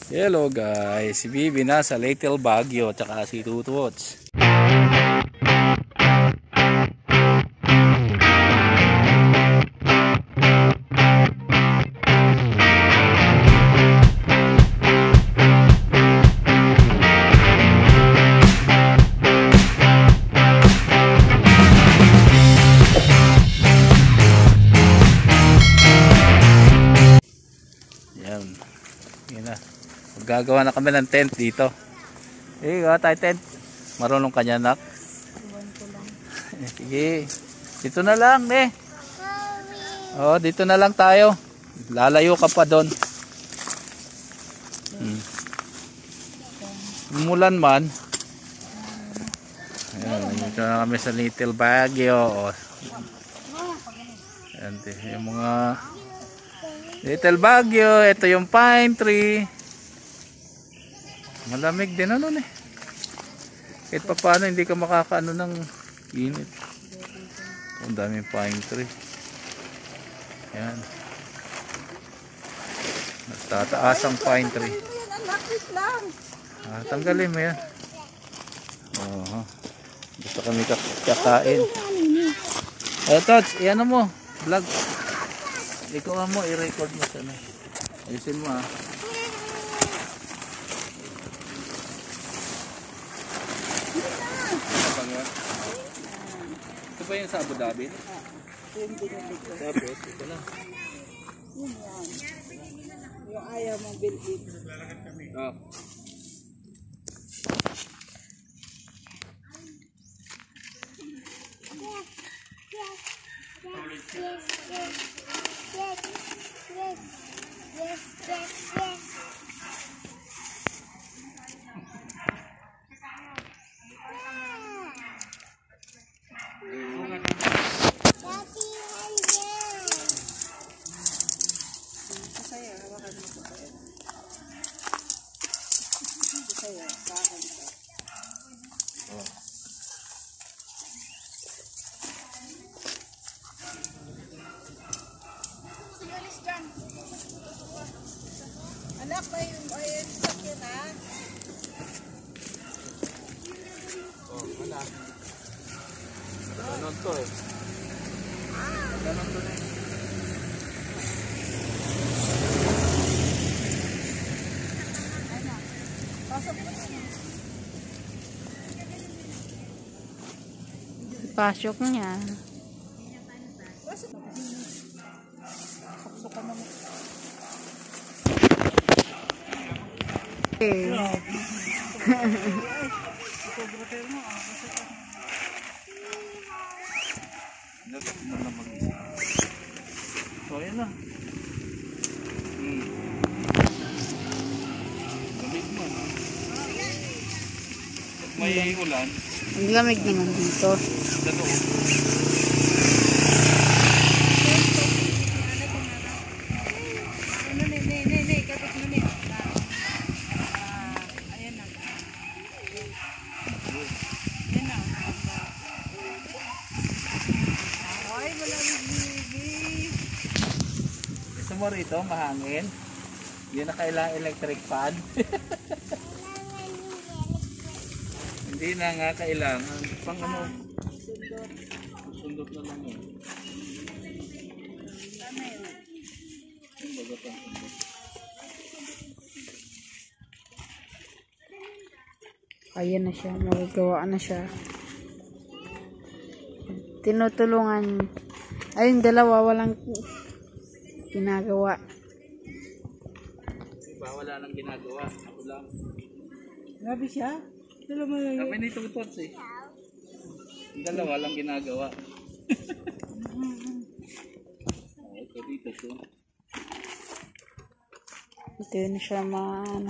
Hello guys, si Bibi na sa Little Baguio tsaka si Tutuots. Yan na. Gagawa na kami ng tent dito. Gawa tayo tent. Marunong ka niya, nak? Sige. Dito na lang, Oh, dito na lang tayo. Lalayo ka pa doon. Umulan man. Ayan, dito na kami sa Little Baguio. Ayan, yung mga Little Baguio. Ito yung pine tree. Malamig din ano kahit pa paano hindi ka makakaano ng init. Ang daming pine tree. Yan. Tataas ang pine tree. Tanggalin mo yan. Gusto kami kakain. Tots, iyan mo vlog. Ikaw mo i-record mo sana. Ayusin mo Ito ba yung sa Abu Dhabi? Tapos, ito na. Yung ayaw mong bilhin. Anak ba yung sakyan Anak. Ganon to Ganon to Pasok niya. So, yan na. Lamig mo. May ulan. Ang lamig naman dito. Gusto mo rito mahangin? Hindi na kailangan electric fan. Hindi na nga kailangan. Pang ano? Sundot na lang yun. Ayan na siya. Magagawa na siya. Tinutulungan. Ayun, dalawa walang ginagawa. Diba wala nang ginagawa? Ako lang. Grabe siya. Kami ni Tutots dalawa lang ginagawa. Ito dito to. Ito yun siya maano.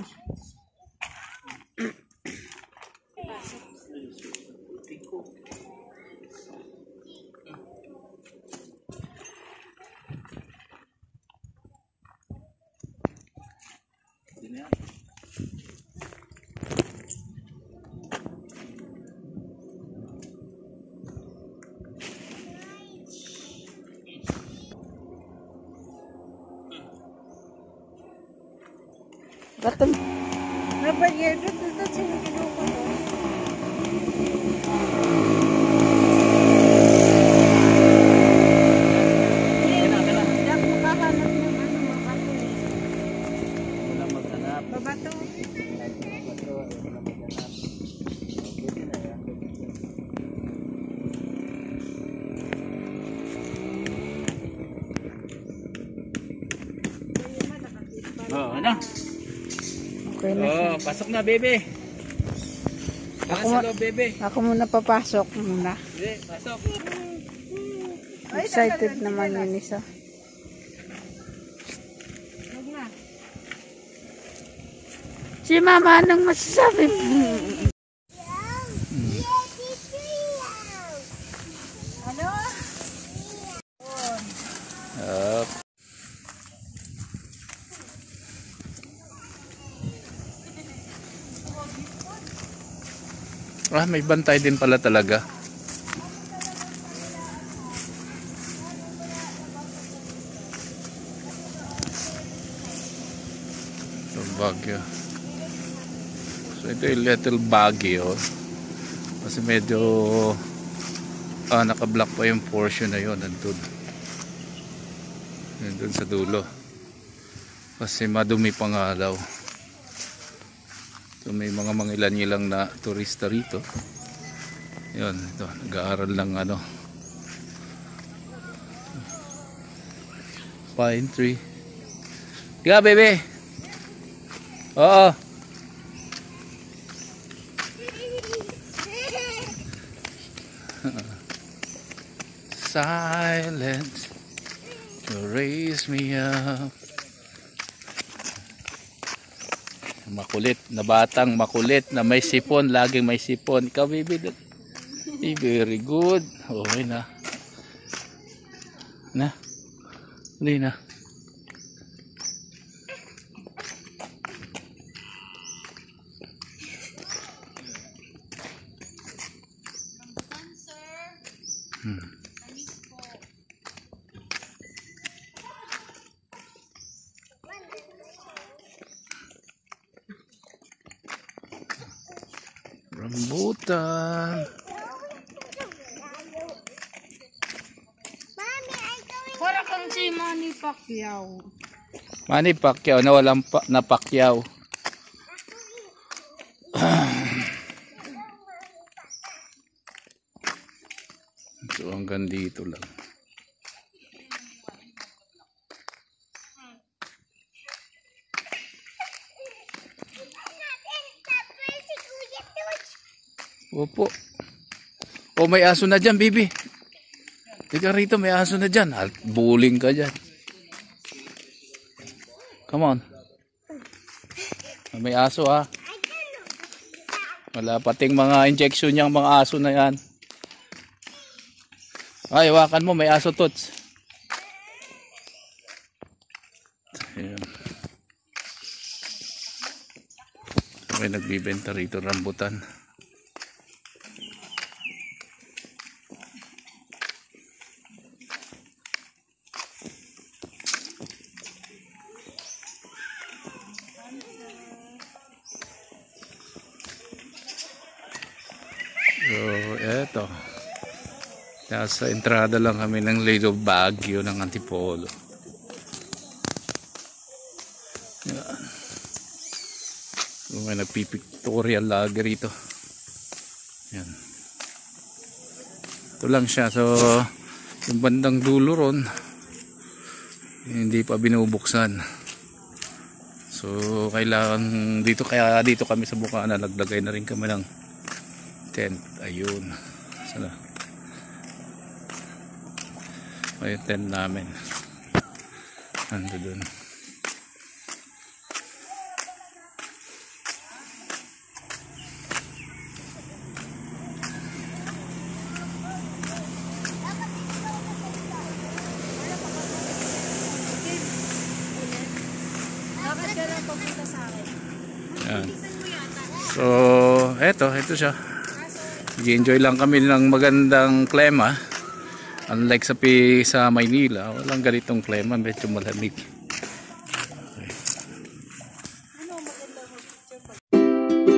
Katum. Nabagay doon sino kinuko doon. Yak makahanap ng ano mabato eh. Wala maghanap. Babato. Oh, ano? Okay na siya. Oh, pasok na, bebe. Ako sa loob, bebe. Ako muna papasok muna. Hindi, pasok. Excited naman yun isa. Huwag na. Si Mama, anong masasabi mo? Ano? Up. Ah, may bantay din pala talaga. Ito, Baguio. So, ito yung Little Baguio. Kasi medyo naka-block pa yung portion na yun. Nandun sa dulo. Kasi madumi pa nga daw. So, may mga mangilan-ilang na turista rito. Yun, ito, nag-aaral ng ano, pine tree. Tiga, bebe. Oo. Silent to raise me up. Makulit na batang makulit na may sipon, laging may sipon. Ikaw, baby, very good. Okay na. Hindi na. Rambutan. Para kang si Manny Pacquiao. Manny Pacquiao na walang na Pacquiao. So hanggang dito lang. Opo. O may aso na dyan, bibi. Tika rito, may aso na dyan. Buling ka dyan. Come on. May aso ha. Wala pating mga injection niyang mga aso na yan. Ay, hawakan mo, may aso, Tots. Ayan. May nagbibenta rito rambutan. So, eto. Nasa entrada lang kami ng Little Baguio ng Antipolo. Yan. So, may nagpipictorial lagi rito. Yan. Ito lang siya. So, yung bandang dulo ron, hindi pa binubuksan. So, kailangan dito, kaya dito kami sa Bukana, naglagay na rin kami ng tent. Ayun. Sana. May tent namin. Ando dun. Yan. So, eto siya. Enjoy lang kami ng magandang klima. Unlike sa Maynila, walang ganitong klima, medyo malamig. Okay. lang mag-picture.